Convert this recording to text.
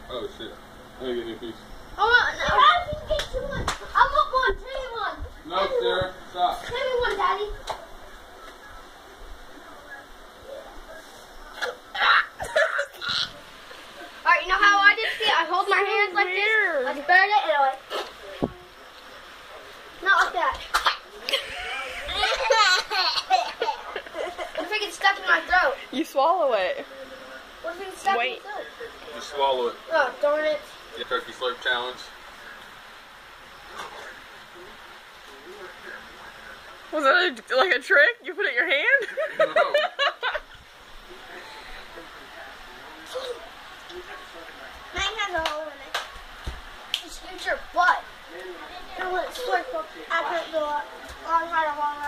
Oh shit. Let me get you a piece. I want get you one. I want one. Give me one. No, Sarah. Stop. Give me one, Daddy. Alright, you know how I did it? I hold my hands like this. I spread it and I like. Not like that. What if it gets stuck in my throat? You swallow it. What if it gets stuck in my throat? You swallow it. Oh, darn it. The turkey slurp challenge. Was that like a trick? You put it in your hand? No. Mine has a hole in it. Just use your butt. I want to slurp up. I couldn't go up. I had a hole